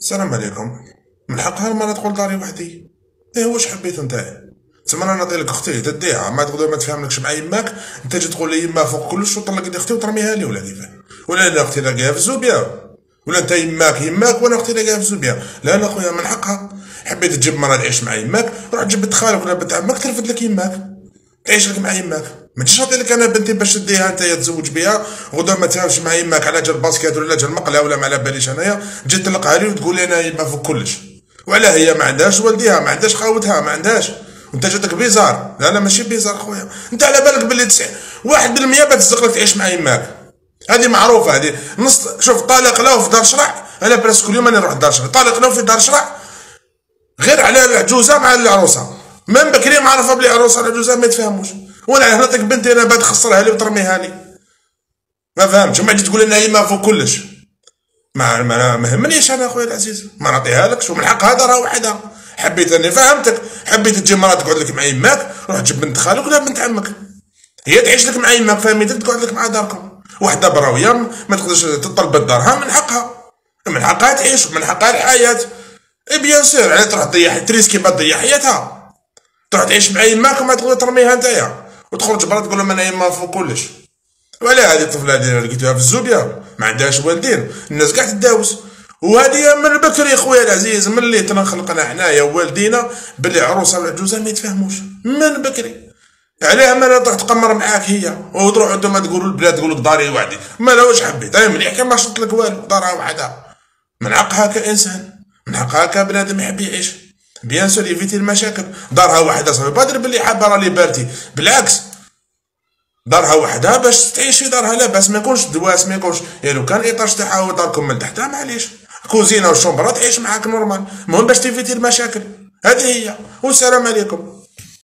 السلام عليكم. من حقها المرأة تقول داري وحدي. ايه واش حبيت نتايا؟ تسمى انا نعطي لك اختي تديها ما تقدر ما تفهملكش مع يماك، انت تجي تقول لي يما فوق كلش وطلق يدي اختي وترميها لي ولا كيفاه؟ ولا انا اختي لاقيها في الزوبيا؟ ولا انت يماك وانا اختي لاقيها في الزوبيا؟ لا لا خويا من حقها. حبيت تجيب مرة تعيش مع يماك روح جيب بنت خالك ولا بنت عمك ترفد لك يماك تعيش لك مع يماك. ما تجيش نعطي لك انا بنتي باش تديها انت تزوج بها غدا ما تفهمش مع يماك على جال الباسكيت ولا جال المقله ولا ما على باليش انايا تجي تطلقها لي وتقول لي انا يما فوق كلش. وعلاه هي ما عندهاش والديها ما عندهاش خاوتها ما عندهاش وانت جاتك بيزار. لا لا ماشي بيزار خويا، انت على بالك باللي 1% بتزق لك تعيش مع يماك. هذه معروفه هذه نص. شوف طالق له في دار شرع، انا براسك كل يوم انا نروح دار شرع، طالق له في دار شرع غير على العجوزه مع العروسه. من بكري معرفه بلي عروسه العجوزه ما يتفاهموش، وانا نعطيك بنتي انا بعد خسرها لي وترميها لي. ما فهمتش ما تجي تقول لنا يما فوق كلش. ما يهمنيش انا اخويا العزيز ما نعطيها لكش ومن حقها دارها وحدها. حبيت اني فهمتك، حبيت تجي مرة تقعد لك مع يماك روح تجيب بنت خالك ولا بنت عمك هي تعيش لك مع يماك فهميتك تقعد لك مع داركم. وحده براويه ما تقدرش تطلب دارها من حقها، من حقها تعيش ومن حقها الحياه. اي بيان سور على تروح تضيع تريسكي ما تضيع حياتها تروح تعيش مع يماك وما تقدر ترميها نتايا وتخرج برا تقول لهم انا يما فوق كلش. ولا هذه الطفله هذه لقيتوها في الزوبيا ما عندهاش والدين الناس قاع تداوس. وهذه من بكري خويا العزيز من اللي تنخلقنا حنايا والدينا باللي عروسه والعجوزه ما يتفاهموش من بكري. عليها ما تروح تقمر معاك هي وتروحوا انتم تقولوا البلاد تقولوا داري وحدي ما لا واش حبيت انا مليح كان ما شرط لك والو دارها وحدها. من حقها كانسان من حقها كبنادم يحب يعيش بيان سور يفيتي المشاكل. دارها وحدها صافي بادر باللي حابه راني بارتي بالعكس دارها وحدها باش تعيش في دارها لاباس ما يكونش دواس ما يكونش لو كان ايطاج تاعها داركم من تحتها معليش كوزينه والشومبرا تعيش معاك نورمال المهم باش تيفيتي المشاكل. هذه هي والسلام عليكم.